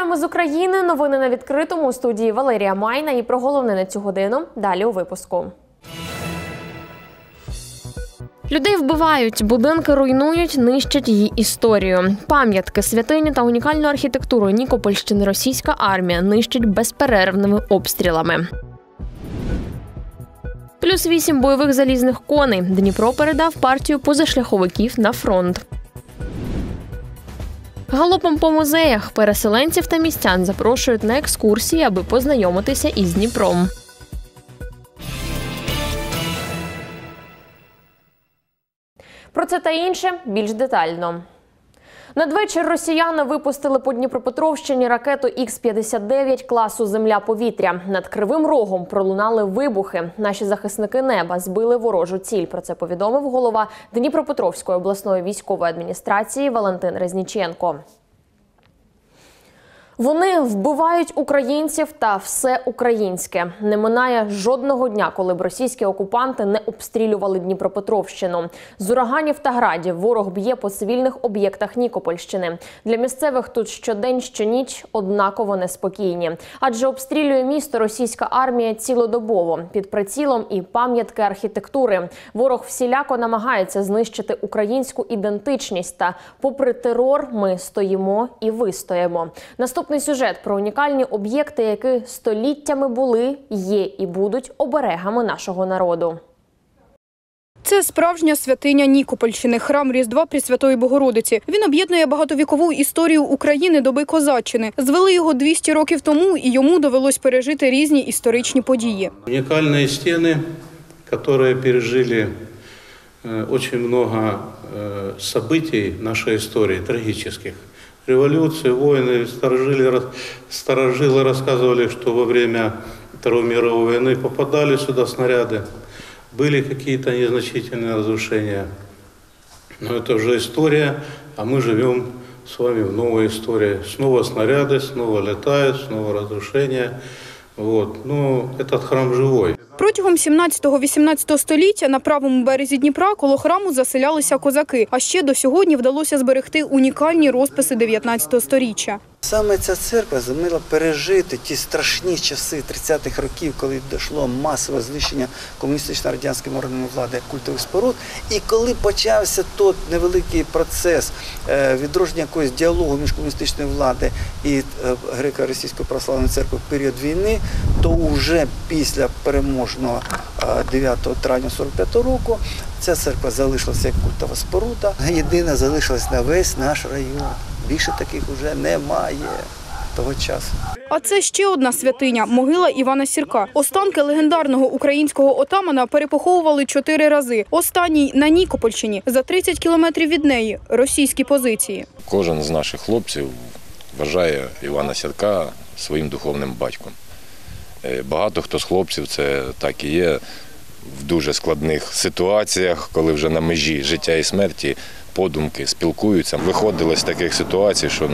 Вітаємо з України. Новини на відкритому. У студії Валерія Майна. І про головне на цю годину далі у випуску. Людей вбивають, будинки руйнують, нищать її історію. Пам'ятки, святині та унікальну архітектуру Нікопольщини російська армія нищить безперервними обстрілами. Плюс 8 бойових залізних коней. Дніпро передав партію позашляховиків на фронт. Галопом по музеях переселенців та містян запрошують на екскурсії, аби познайомитися із Дніпром. Про це та інше більш детально. Надвечір росіяни випустили по Дніпропетровщині ракету Х-59 класу «Земля-повітря». Над Кривим Рогом пролунали вибухи. Наші захисники неба збили ворожу ціль. Про це повідомив голова Дніпропетровської обласної військової адміністрації Валентин Резніченко. Вони вбивають українців та все українське. Не минає жодного дня, коли б російські окупанти не обстрілювали Дніпропетровщину. З ураганів та градів ворог б'є по цивільних об'єктах Нікопольщини. Для місцевих тут щодень, щоніч однаково неспокійні. Адже обстрілює місто російська армія цілодобово. Під прицілом і пам'ятки архітектури. Ворог всіляко намагається знищити українську ідентичність. Та попри терор ми стоїмо і вистоїмо. Наступний сюжет про унікальні об'єкти, які століттями були, є і будуть оберегами нашого народу. Це справжня святиня Нікопольщини – храм Різдва Пресвятої Богородиці. Він об'єднує багатовікову історію України доби козаччини. Звели його 200 років тому, і йому довелось пережити різні історичні події. Унікальні стіни, які пережили дуже багато событий нашої історії, трагічних. Революции, войны, старожилы рассказывали, что во время Второй мировой войны попадали сюда снаряды, были какие-то незначительные разрушения. Но это уже история, а мы живем с вами в новой истории. Снова снаряды, снова летают, снова разрушения. Вот. Но этот храм живой. Протягом 17-18 століття на правому березі Дніпра коло храму заселялися козаки. А ще до сьогодні вдалося зберегти унікальні розписи 19 сторіччя. Саме ця церква зуміла пережити ті страшні часи 30-х років, коли дійшло масове знищення комуністично-радянськими органами влади культових споруд. І коли почався той невеликий процес відродження якогось діалогу між комуністичною владою і греко-російською православною церквою в період війни, то вже після переможного 9 травня 45 року ця церква залишилася як культова споруда. Єдина залишилась на весь наш район. Більше таких вже немає того часу. А це ще одна святиня – могила Івана Сірка. Останки легендарного українського отамана перепоховували 4 рази. Останній на Нікопольщині, за 30 кілометрів від неї – російські позиції. Кожен з наших хлопців вважає Івана Сірка своїм духовним батьком. Багато хто з хлопців це так і є в дуже складних ситуаціях, коли вже на межі життя і смерті подумки спілкуються. Виходили з таких ситуацій, що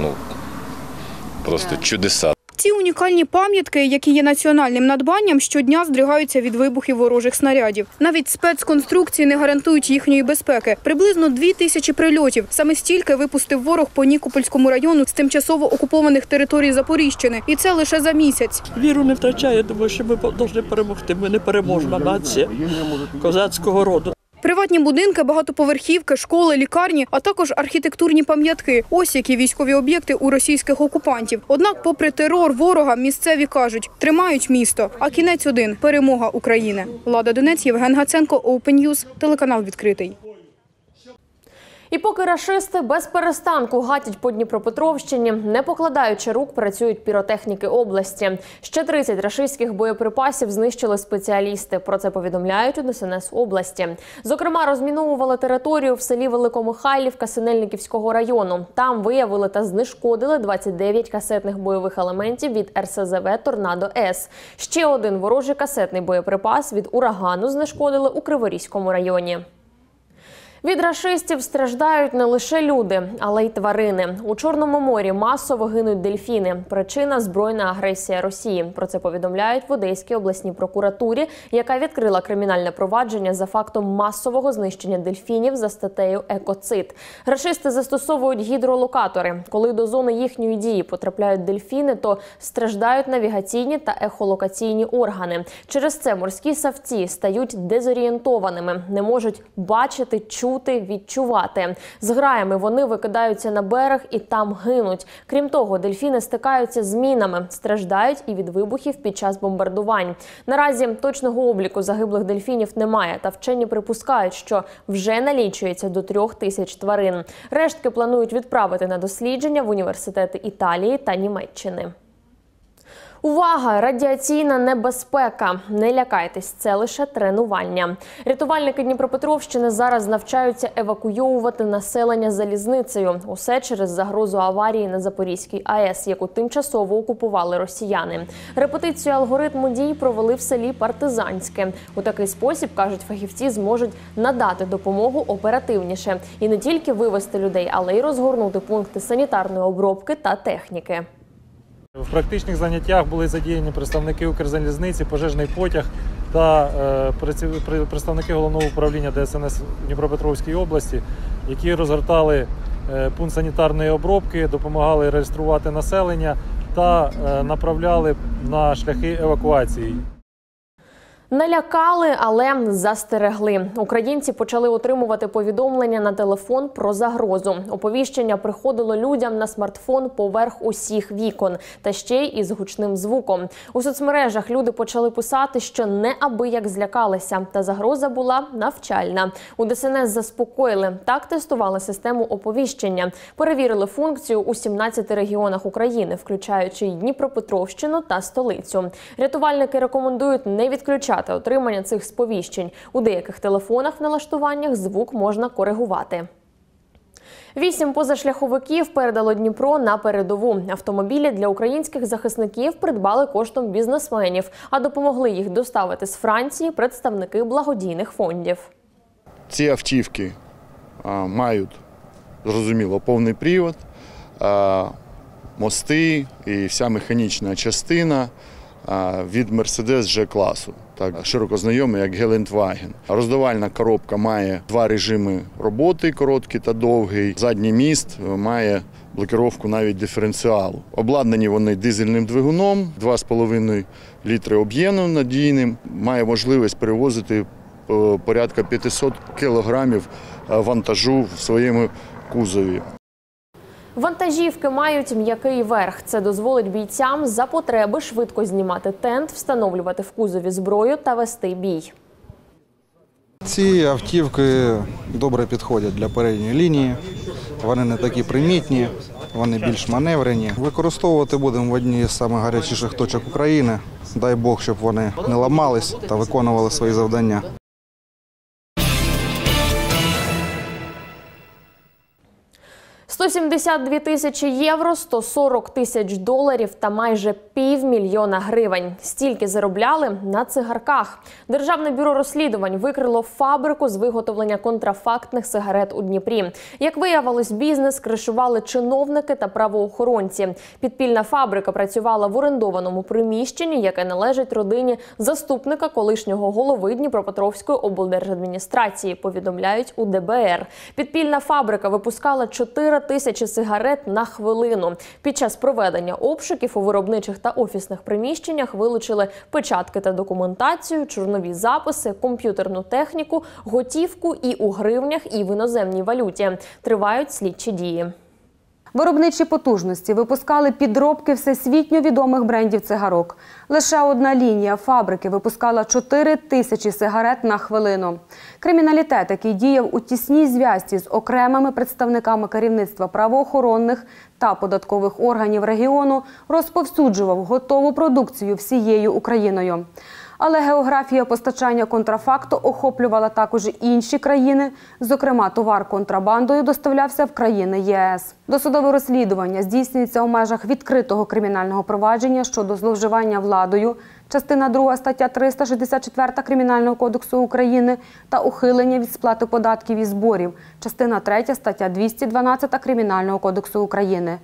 просто чудеса. Ці унікальні пам'ятки, які є національним надбанням, щодня здригаються від вибухів ворожих снарядів. Навіть спецконструкції не гарантують їхньої безпеки. Приблизно 2000 прильотів. Саме стільки випустив ворог по Нікопольському району з тимчасово окупованих територій Запоріжчини. І це лише за місяць. Віру не втрачає, тому що ми повинні перемогти. Ми непереможна нація козацького роду. Приватні будинки, багатоповерхівки, школи, лікарні, а також архітектурні пам'ятки. Ось які військові об'єкти у російських окупантів. Однак, попри терор ворога, місцеві кажуть, тримають місто. А кінець один – перемога України. Лада Донець, Євген Гаценко, Open News, телеканал «Відкритий». І поки рашисти без перестанку гатять по Дніпропетровщині, не покладаючи рук, працюють піротехніки області. Ще 30 рашистських боєприпасів знищили спеціалісти. Про це повідомляють у ДСНС області. Зокрема, розміновували територію в селі Великомихайлівка Синельниківського району. Там виявили та знешкодили 29 касетних бойових елементів від РСЗВ «Торнадо-С». Ще один ворожий касетний боєприпас від урагану знешкодили у Криворізькому районі. Від рашистів страждають не лише люди, але й тварини. У Чорному морі масово гинуть дельфіни. Причина – збройна агресія Росії. Про це повідомляють в Одеській обласній прокуратурі, яка відкрила кримінальне провадження за фактом масового знищення дельфінів за статтею «Екоцид». Рашисти застосовують гідролокатори. Коли до зони їхньої дії потрапляють дельфіни, то страждають навігаційні та ехолокаційні органи. Через це морські савці стають дезорієнтованими, не можуть бачити, чути, відчувати. Зграями вони викидаються на берег і там гинуть. Крім того, дельфіни стикаються з мінами, страждають і від вибухів під час бомбардувань. Наразі точного обліку загиблих дельфінів немає, та вчені припускають, що вже налічується до 3000 тварин. Рештки планують відправити на дослідження в університети Італії та Німеччини. Увага! Радіаційна небезпека. Не лякайтесь, це лише тренування. Рятувальники Дніпропетровщини зараз навчаються евакуйовувати населення залізницею. Усе через загрозу аварії на Запорізькій АЕС, яку тимчасово окупували росіяни. Репетицію алгоритму дій провели в селі Партизанське. У такий спосіб, кажуть фахівці, зможуть надати допомогу оперативніше. І не тільки вивезти людей, але й розгорнути пункти санітарної обробки та техніки. В практичних заняттях були задіяні представники Укрзалізниці, пожежний потяг та представники Головного управління ДСНС Дніпропетровській області, які розгортали пункт санітарної обробки, допомагали реєструвати населення та направляли на шляхи евакуації. Налякали, але застерегли. Українці почали отримувати повідомлення на телефон про загрозу. Оповіщення приходило людям на смартфон поверх усіх вікон, та ще й із гучним звуком. У соцмережах люди почали писати, що неабияк злякалися, та загроза була навчальна. У ДСНС заспокоїли. Так тестували систему оповіщення. Перевірили функцію у 17 регіонах України, включаючи й Дніпропетровщину та столицю. Рятувальники рекомендують не відключати отримання цих сповіщень. У деяких телефонах в налаштуваннях звук можна коригувати. 8 позашляховиків передало Дніпро на передову. Автомобілі для українських захисників придбали коштом бізнесменів, а допомогли їх доставити з Франції представники благодійних фондів. Ці автівки мають, зрозуміло, повний привод, мости і вся механічна частина від Mercedes G-класу, так широко знайомий як Geländewagen. Роздавальна коробка має 2 режими роботи, короткий та довгий. Задній міст має блокировку навіть диференціалу. Обладнані вони дизельним двигуном, 2,5 літри об'ємом надійним. Має можливість перевозити порядка 500 кілограмів вантажу в своєму кузові. Вантажівки мають м'який верх. Це дозволить бійцям за потреби швидко знімати тент, встановлювати в кузові зброю та вести бій. Ці автівки добре підходять для передньої лінії. Вони не такі примітні, вони більш маневрені. Використовувати будемо в одній з найгарячіших точок України. Дай Бог, щоб вони не ламались та виконували свої завдання. $172 тисячі євро, 140 тисяч доларів та майже $500 000 гривень. Стільки заробляли на цигарках. Державне бюро розслідувань викрило фабрику з виготовлення контрафактних сигарет у Дніпрі. Як виявилось, бізнес кришували чиновники та правоохоронці. Підпільна фабрика працювала в орендованому приміщенні, яке належить родині заступника колишнього голови Дніпропетровської облдержадміністрації, повідомляють у ДБР. Підпільна фабрика випускала 4 тисячі сигарет на хвилину. Під час проведення обшуків у виробничих та офісних приміщеннях вилучили печатки та документацію, чорнові записи, комп'ютерну техніку, готівку і у гривнях, і в іноземній валюті. Тривають слідчі дії. Виробничі потужності випускали підробки всесвітньо відомих брендів цигарок. Лише одна лінія фабрики випускала 4 тисячі сигарет на хвилину. Криміналітет, який діяв у тісній зв'язці з окремими представниками керівництва правоохоронних та податкових органів регіону, розповсюджував готову продукцію всією Україною. Але географія постачання контрафакту охоплювала також і інші країни. Зокрема, товар контрабандою доставлявся в країни ЄС. Досудове розслідування здійснюється у межах відкритого кримінального провадження щодо зловживання владою, частина 2 стаття 364 Кримінального кодексу України, та ухилення від сплати податків і зборів, частина 3 стаття 212 Кримінального кодексу України.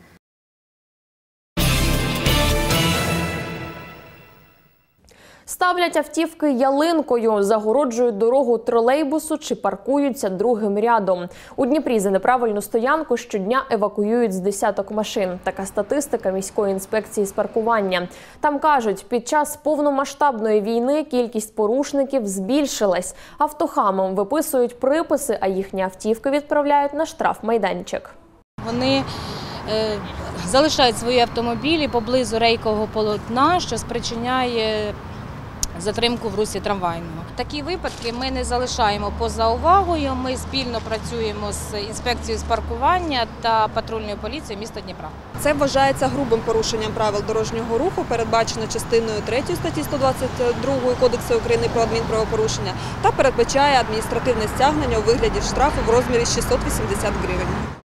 Ставлять автівки ялинкою, загороджують дорогу тролейбусу чи паркуються другим рядом. У Дніпрі за неправильну стоянку щодня евакуюють з десяток машин. Така статистика міської інспекції з паркування. Там кажуть, під час повномасштабної війни кількість порушників збільшилась. Автохамам виписують приписи, а їхні автівки відправляють на штрафмайданчик. Вони залишають свої автомобілі поблизу рейкового полотна, що спричиняє затримку в русі трамвайного. Такі випадки ми не залишаємо поза увагою. Ми спільно працюємо з інспекцією з паркування та патрульною поліцією міста Дніпра. Це вважається грубим порушенням правил дорожнього руху, передбачено частиною 3 статті 122 Кодексу України про адмінправопорушення та передбачає адміністративне стягнення у вигляді штрафу в розмірі 680 гривень.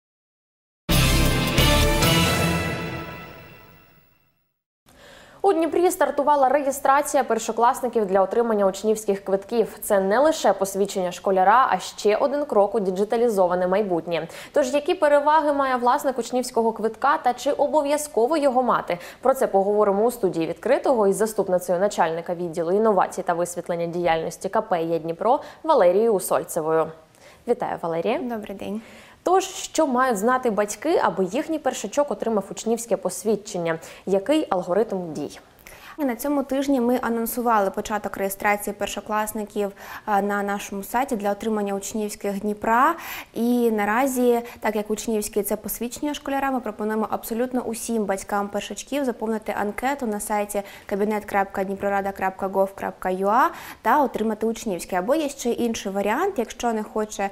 У Дніпрі стартувала реєстрація першокласників для отримання учнівських квитків. Це не лише посвідчення школяра, а ще один крок у діджиталізоване майбутнє. Тож, які переваги має власник учнівського квитка та чи обов'язково його мати? Про це поговоримо у студії «Відкритого» із заступницею начальника відділу інновацій та висвітлення діяльності КП «Є Дніпро» Валерією Усольцевою. Вітаю, Валерія. Добрий день. Тож, що мають знати батьки, аби їхній першачок отримав учнівське посвідчення? Який алгоритм дій? На цьому тижні ми анонсували початок реєстрації першокласників на нашому сайті для отримання учнівських Дніпра. І наразі, так як учнівський – це посвідчення школяра, ми пропонуємо абсолютно усім батькам першачків заповнити анкету на сайті kabinet.dniprorada.gov.ua та отримати учнівський. Або є ще інший варіант, якщо не хоче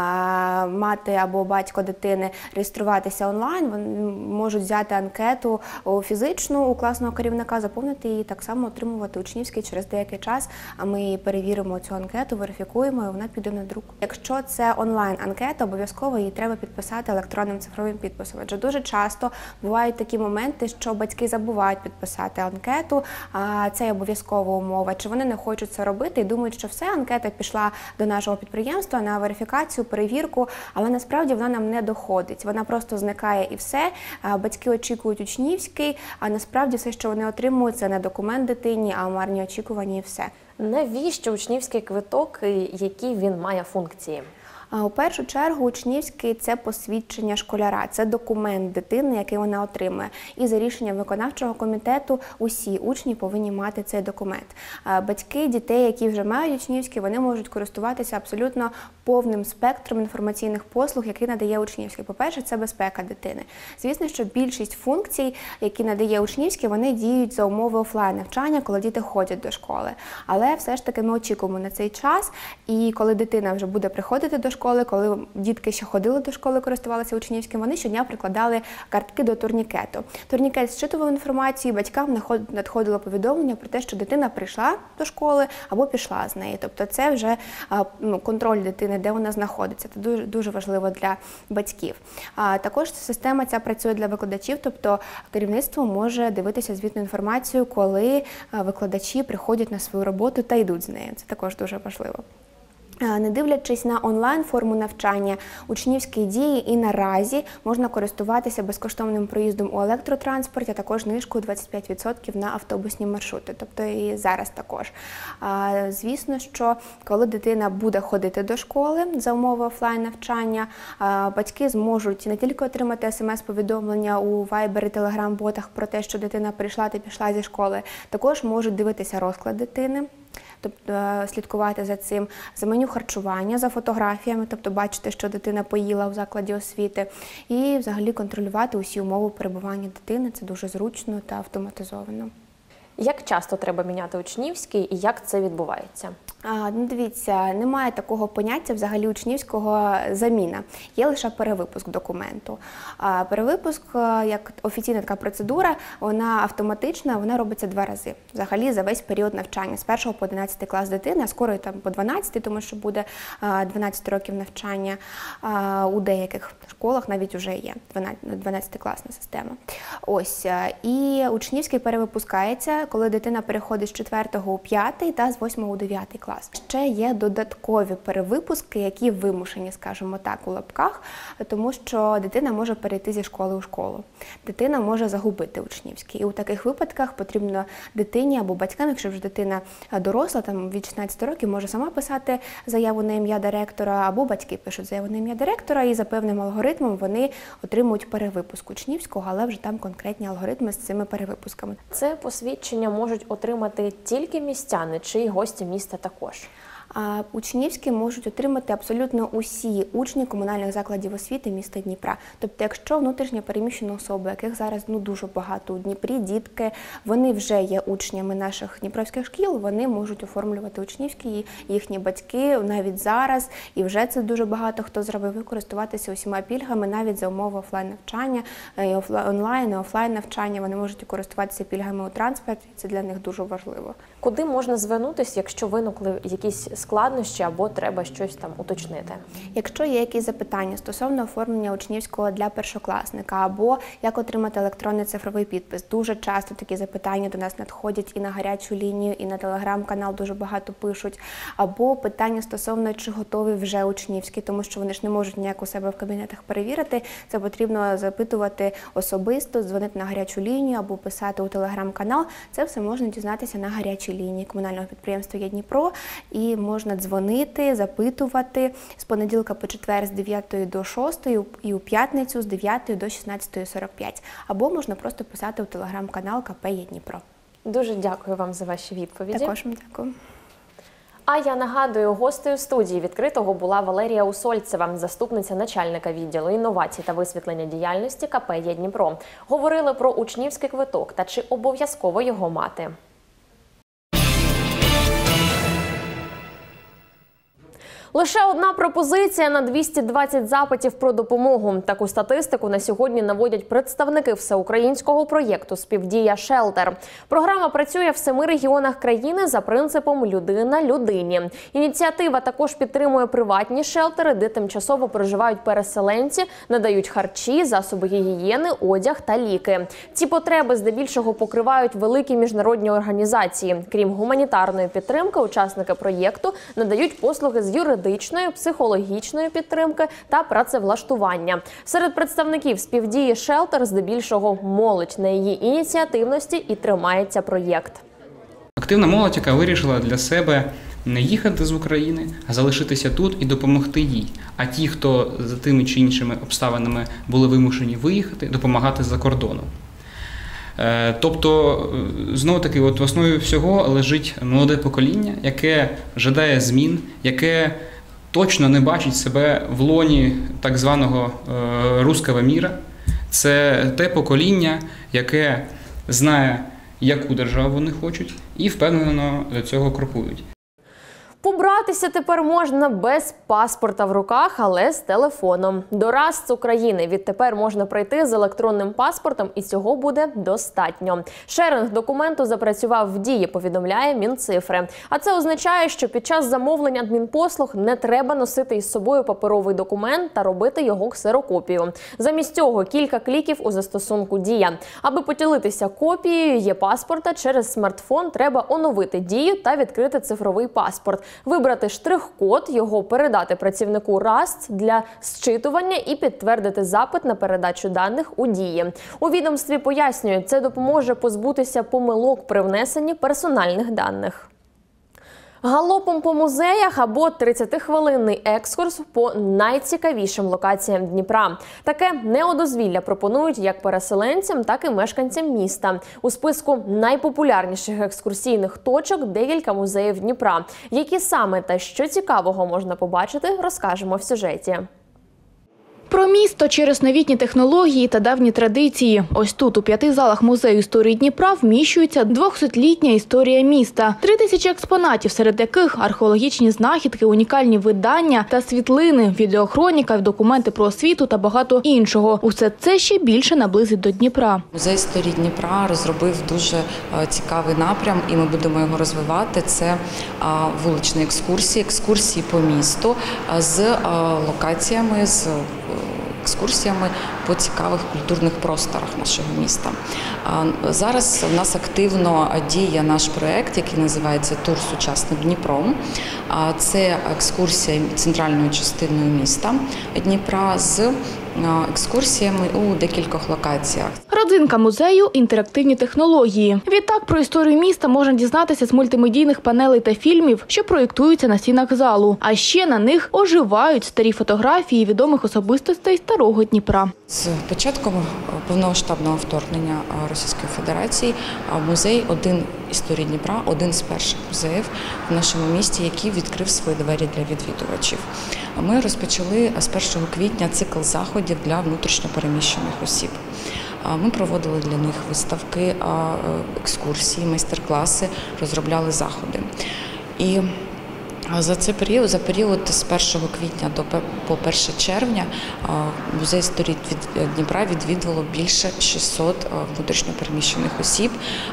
мати або батько дитини реєструватися онлайн, вони можуть взяти анкету фізичну у класного керівника, заповнити і так само отримувати учнівський через деякий час, а ми перевіримо цю анкету, верифікуємо, і вона піде на друк. Якщо це онлайн-анкета, обов'язково її треба підписати електронним цифровим підписом. Адже дуже часто бувають такі моменти, що батьки забувають підписати анкету, а це обов'язкова умова, чи вони не хочуть це робити і думають, що все, анкета пішла до нашого підприємства на верифікацію, перевірку, але насправді вона нам не доходить. Вона просто зникає і все. Батьки очікують учнівський, а насправді все, що вони отримують, це не документ дитині, а марні очікування і все. Навіщо учнівський квиток і які він має функції? У першу чергу учнівський – це посвідчення школяра, це документ дитини, який вона отримує. І за рішенням виконавчого комітету усі учні повинні мати цей документ. Батьки дітей, які вже мають учнівський, вони можуть користуватися абсолютно повним спектром інформаційних послуг, які надає учнівський. По-перше, це безпека дитини. Звісно, що більшість функцій, які надає учнівський, вони діють за умови офлайн-навчання, коли діти ходять до школи. Але все ж таки ми очікуємо на цей час, і коли дитина вже буде приходити до школи, коли дітки ще ходили до школи, користувалися учнівським, вони щодня прикладали картки до турнікету. Турнікет зчитував інформацію, батькам надходило повідомлення про те, що дитина прийшла до школи або пішла з неї. Тобто це вже контроль дитини, де вона знаходиться. Це дуже, дуже важливо для батьків. Також система ця працює для викладачів, тобто керівництво може дивитися звітну інформацію, коли викладачі приходять на свою роботу та йдуть з нею. Це також дуже важливо. Не дивлячись на онлайн-форму навчання, учнівські дії і наразі можна користуватися безкоштовним проїздом у електротранспорті, а також знижкою 25% на автобусні маршрути, тобто і зараз також. Звісно, що коли дитина буде ходити до школи за умови офлайн-навчання, батьки зможуть не тільки отримати смс-повідомлення у Viber і Telegram-ботах про те, що дитина прийшла та пішла зі школи, також можуть дивитися розклад дитини, тобто слідкувати за цим, за меню харчування, за фотографіями, тобто бачити, що дитина поїла в закладі освіти, і взагалі контролювати усі умови перебування дитини. Це дуже зручно та автоматизовано. Як часто треба міняти учнівський і як це відбувається? Дивіться, немає такого поняття взагалі учнівського заміна. Є лише перевипуск документу. Перевипуск, як офіційна така процедура, вона автоматична, вона робиться 2 рази. Взагалі за весь період навчання, з 1 по 11 клас дитини, а скоро там по 12, тому що буде 12 років навчання. У деяких школах навіть вже є 12-класна система. Ось. І учнівський перевипускається, коли дитина переходить з 4 у 5 та з 8 у 9 клас. Ще є додаткові перевипуски, які вимушені, скажімо так, у лапках, тому що дитина може перейти зі школи у школу. Дитина може загубити учнівський. І у таких випадках потрібно дитині або батькам, якщо вже дитина доросла, там від 16 років, може сама писати заяву на ім'я директора, або батьки пишуть заяву на ім'я директора, і за певним алгоритмом вони отримують перевипуск учнівського, але вже там конкретні алгоритми з цими перевипусками. Це посвідчення можуть отримати тільки містяни чи й гості міста також? Учнівські можуть отримати абсолютно усі учні комунальних закладів освіти міста Дніпра. Тобто, якщо внутрішньо переміщені особи, яких зараз дуже багато у Дніпрі, дітки, вони вже є учнями наших дніпровських шкіл, вони можуть оформлювати учнівські, їхні батьки навіть зараз, і вже це дуже багато хто зробив, користуватися усіма пільгами, навіть за умови офлайн-навчання, онлайн і офлайн-навчання, вони можуть користуватися пільгами у транспорті, це для них дуже важливо. Куди можна звернутися, якщо виникли якісь складнощі або треба щось там уточнити? Якщо є якісь запитання стосовно оформлення учнівського для першокласника або як отримати електронний цифровий підпис, дуже часто такі запитання до нас надходять і на гарячу лінію, і на телеграм-канал дуже багато пишуть, або питання стосовно, чи готові вже учнівські, тому що вони ж не можуть ніяк у себе в кабінетах перевірити, це потрібно запитувати особисто, дзвонити на гарячу лінію або писати у телеграм-канал, це все можна дізнатися на гарячій лінії комунального підприємства «Є Дніпро», і можна дзвонити, запитувати з понеділка по четвер з 9 до 6 і у п'ятницю з 9 до 16:45. Або можна просто писати у телеграм-канал КП «Є Дніпро». Дуже дякую вам за ваші відповіді. Також вам дякую. А я нагадую, гостею студії «Відкритого» була Валерія Усольцева, заступниця начальника відділу інновацій та висвітлення діяльності КП «Є Дніпро». Говорили про учнівський квиток та чи обов'язково його мати. Лише одна пропозиція на 220 запитів про допомогу. Таку статистику на сьогодні наводять представники всеукраїнського проєкту «Співдія Шелтер». Програма працює в 7 регіонах країни за принципом «людина людині». Ініціатива також підтримує приватні шелтери, де тимчасово проживають переселенці, надають харчі, засоби гігієни, одяг та ліки. Ці потреби здебільшого покривають великі міжнародні організації. Крім гуманітарної підтримки, учасники проєкту надають послуги з юридичної, психологічної підтримки та працевлаштування. Серед представників «Співдії Шелтер» здебільшого молодь. На її ініціативності і тримається проєкт. Активна молодь, яка вирішила для себе не їхати з України, а залишитися тут і допомогти їй. А ті, хто за тими чи іншими обставинами були вимушені виїхати, допомагати за кордоном. Тобто, знову-таки, в основі всього лежить молоде покоління, яке жадає змін, яке точно не бачить себе в лоні так званого «русского міра». Це те покоління, яке знає, яку державу вони хочуть, і впевнено до цього крокують. Побратися тепер можна без паспорта в руках, але з телефоном. До РАСЦ України відтепер можна прийти з електронним паспортом, і цього буде достатньо. Шеринг документу запрацював в дії, повідомляє Мінцифри. А це означає, що під час замовлення адмінпослуг не треба носити із собою паперовий документ та робити його ксерокопію. Замість цього кілька кліків у застосунку «Дія». Аби поділитися копією є-паспорта через смартфон, треба оновити «Дію» та відкрити цифровий паспорт. Вибрати штрих-код, його передати працівнику РАСЦ для зчитування і підтвердити запит на передачу даних у «Дії». У відомстві пояснюють, це допоможе позбутися помилок при внесенні персональних даних. Галопом по музеях або 30-хвилинний екскурс по найцікавішим локаціям Дніпра. Таке неодозвілля пропонують як переселенцям, так і мешканцям міста. У списку найпопулярніших екскурсійних точок декілька музеїв Дніпра. Які саме та що цікавого можна побачити, розкажемо в сюжеті. Про місто через новітні технології та давні традиції. Ось тут, у 5 залах Музею історії Дніпра, вміщується 200-літня історія міста. 3000 експонатів, серед яких археологічні знахідки, унікальні видання та світлини, відеохроніка, документи про освіту та багато іншого. Усе це ще більше наблизить до Дніпра. Музей історії Дніпра розробив дуже цікавий напрям, і ми будемо його розвивати. Це вуличні екскурсії по місту з локаціями, з екскурсіями по цікавих культурних просторах нашого міста. Зараз у нас активно діє наш проєкт, який називається «Тур сучасним Дніпром». Це екскурсія центральною частиною міста Дніпра з екскурсіями у декількох локаціях. Родзинка музею – інтерактивні технології. Відтак про історію міста можна дізнатися з мультимедійних панелей та фільмів, що проєктуються на стінах залу. А ще на них оживають старі фотографії відомих особистостей старого Дніпра. З початком повномасштабного вторгнення Російської Федерації музей історії Дніпра – один з перших музеїв в нашому місті, який відкрив свої двері для відвідувачів. Ми розпочали з 1 квітня цикл заходів для внутрішньопереміщених осіб. Ми проводили для них виставки, екскурсії, майстер-класи, розробляли заходи. І за період з 1 квітня по 1 червня музей історії Дніпра відвідувало більше 600 внутрішньопереміщених осіб,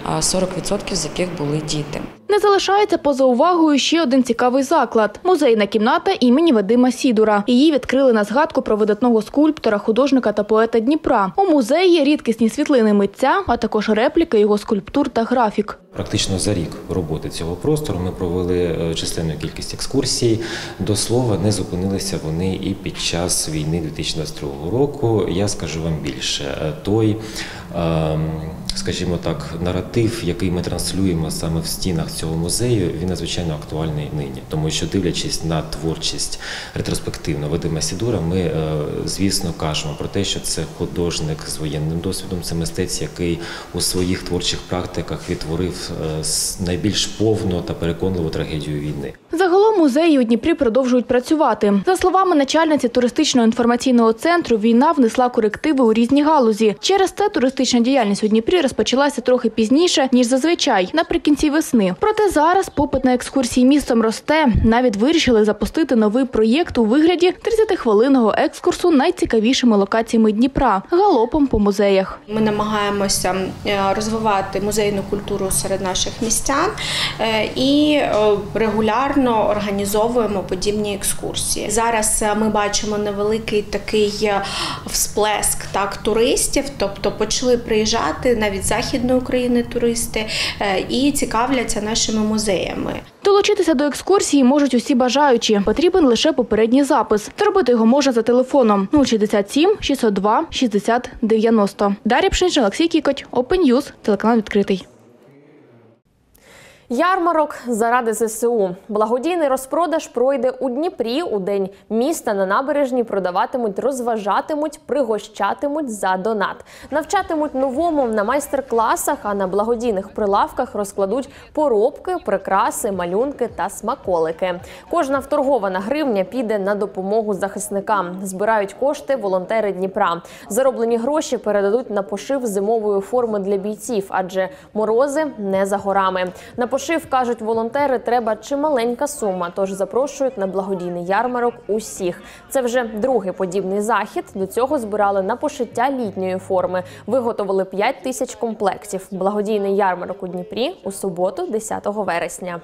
40% з яких були діти. Не залишається поза увагою ще один цікавий заклад – музейна кімната імені Вадима Сідура. Її відкрили на згадку про видатного скульптора, художника та поета Дніпра. У музеї є рідкісні світлини митця, а також репліки його скульптур та графік. Практично за рік роботи цього простору ми провели численну кількість екскурсій. До слова, не зупинилися вони і під час війни 2022 року. Я скажу вам більше. Той, скажімо так, наратив, який ми транслюємо саме в стінах цього музею, він надзвичайно актуальний нині. Тому що, дивлячись на творчість ретроспективно Вадима Сідура, ми, звісно, кажемо про те, що це художник з воєнним досвідом, це мистець, який у своїх творчих практиках відтворив найбільш повну та переконливу трагедію війни. Загалом музеї у Дніпрі продовжують працювати. За словами начальниці туристичного інформаційного центру, війна внесла корективи у різні галузі. Через це туристична діяльність у Дніпрі розпочалася трохи пізніше, ніж зазвичай, наприкінці весни. Проте зараз попит на екскурсії містом росте. Навіть вирішили запустити новий проєкт у вигляді 30-хвилинного екскурсу найцікавішими локаціями Дніпра – галопом по музеях. Ми намагаємося розвивати музейну культуру серед наших містян і регулярно організовуємо подібні екскурсії. Зараз ми бачимо невеликий такий всплеск туристів, тобто почали приїжджати навіть з Західної України туристи і цікавляться нашими музеями. Долучитися до екскурсії можуть усі бажаючі. Потрібен лише попередній запис. Зробити його можна за телефоном 067 602 60 90. Дар'я Пшенич, Олексій Кікоть, Open News, телеканал «Відкритий». Ярмарок заради ЗСУ. Благодійний розпродаж пройде у Дніпрі. У День міста на набережній продаватимуть, розважатимуть, пригощатимуть за донат. Навчатимуть новому на майстер-класах, а на благодійних прилавках розкладуть поробки, прикраси, малюнки та смаколики. Кожна вторгована гривня піде на допомогу захисникам. Збирають кошти волонтери Дніпра. Зароблені гроші передадуть на пошив зимової форми для бійців, адже морози не за горами. На пошив, кажуть волонтери, треба чималенька сума, тож запрошують на благодійний ярмарок усіх. Це вже другий подібний захід. До цього збирали на пошиття літньої форми. Виготовили 5000 комплектів. Благодійний ярмарок у Дніпрі у суботу, 10 вересня.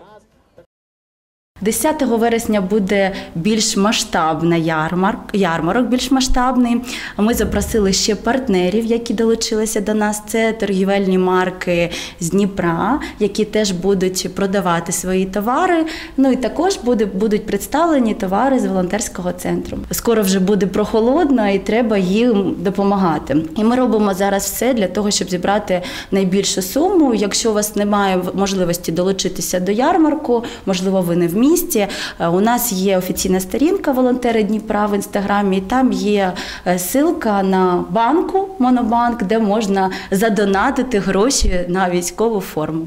10 вересня буде більш масштабний ярмарок більш масштабний. Ми запросили ще партнерів, які долучилися до нас. Це торгівельні марки з Дніпра, які теж будуть продавати свої товари. Ну і також будуть представлені товари з волонтерського центру. Скоро вже буде прохолодно і треба їм допомагати. І ми робимо зараз все для того, щоб зібрати найбільшу суму. Якщо у вас немає можливості долучитися до ярмарку, можливо, ви не в місті, у нас є офіційна сторінка «Волонтери Дніпра» в Інстаграмі, і там є ссылка на банку, Монобанк, де можна задонатити гроші на військову форму.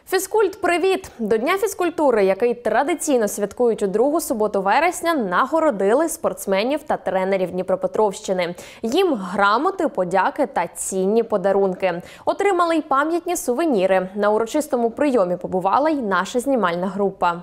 Фізкульт-привіт! До Дня фізкультури, який традиційно святкують у другу суботу вересня, нагородили спортсменів та тренерів Дніпропетровщини. Їм грамоти, подяки та цінні подарунки. Отримали й пам'ятні сувеніри. На урочистому прийомі побувала й наша знімальна група.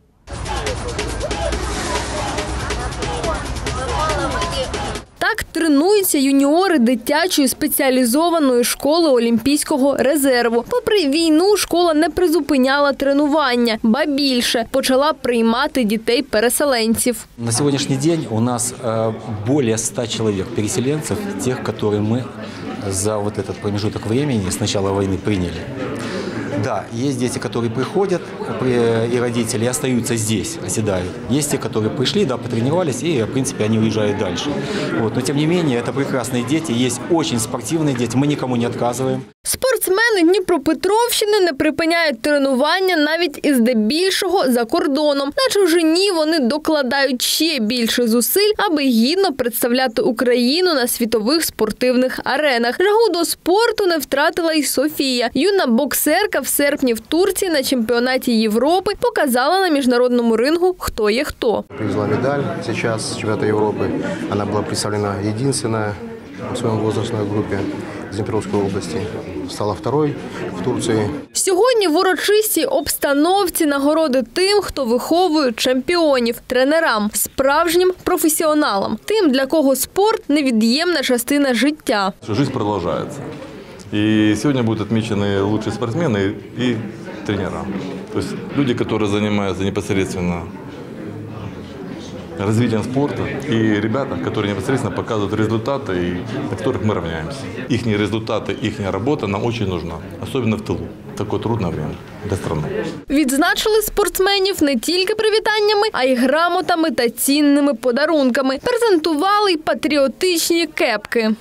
Так тренуються юніори дитячої спеціалізованої школи Олімпійського резерву. Попри війну, школа не призупиняла тренування, ба більше почала приймати дітей-переселенців. На сьогоднішній день у нас більше 100 чоловік переселенців, тих, які ми за вот этот промежуток времени с начала войны приняли. Да, есть дети, которые приходят, и родители остаются здесь, оседают. Есть те, которые пришли, да, потренировались, и, в принципе, они уезжают дальше. Вот. Но, тем не менее, это прекрасные дети, есть очень спортивные дети, мы никому не отказываем. Спортсмени Дніпропетровщини не припиняють тренування навіть і здебільшого за кордоном. На чужині вони докладають ще більше зусиль, аби гідно представляти Україну на світових спортивних аренах. Жагу до спорту не втратила й Софія. Юна боксерка в серпні в Турції на чемпіонаті Європи показала на міжнародному рингу, хто є хто. Привезла медаль сейчас с чемпионата Европы. Она была представлена единственная в своей возрастной группе з Дніпровської області. Стала второй в Турції. Сьогодні в урочистій обстановці нагороди тим, хто виховує чемпіонів, тренерам, справжнім професіоналам, тим, для кого спорт – невід'ємна частина життя. Жизнь продовжується. И сегодня будут отмечены лучшие спортсмены и тренера. То есть люди, которые занимаются непосредственно развитием спорта, и ребята, которые непосредственно показывают результаты, и на которых мы равняемся. Их результаты, их работа нам очень нужна, особенно в тылу. Таке трудне время для страны. Відзначили спортсменів не тільки привітаннями, а й грамотами та цінними подарунками. Презентували й патріотичні кепки.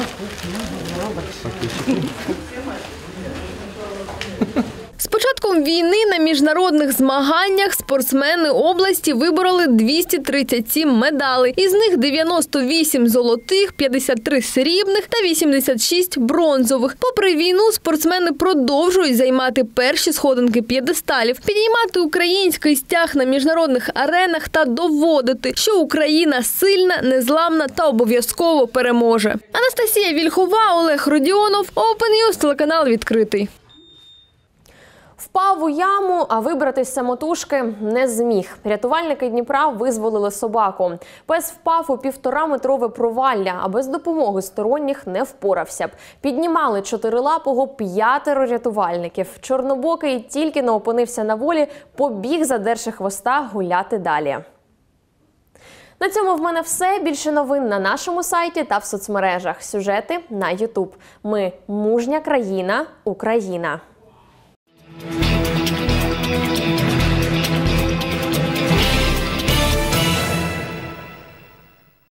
З початком війни на міжнародних змаганнях спортсмени області вибороли 237 медалей. Із них 98 золотих, 53 срібних та 86 бронзових. Попри війну, спортсмени продовжують займати перші сходинки п'єдесталів, підіймати український стяг на міжнародних аренах та доводити, що Україна сильна, незламна та обов'язково переможе. Анастасія Вільхова, Олег Родіонов, Open News, телеканал «Відкритий». Впав у яму, а вибратись самотужки не зміг. Рятувальники Дніпра визволили собаку. Пес впав у 1,5-метрове провалля, а без допомоги сторонніх не впорався б. Піднімали чотирилапого 5 рятувальників. Чорнобокий тільки не опинився на волі, побіг, задерши хвоста, гуляти далі. На цьому в мене все. Більше новин на нашому сайті та в соцмережах. Сюжети на YouTube. Ми – мужня країна, Україна.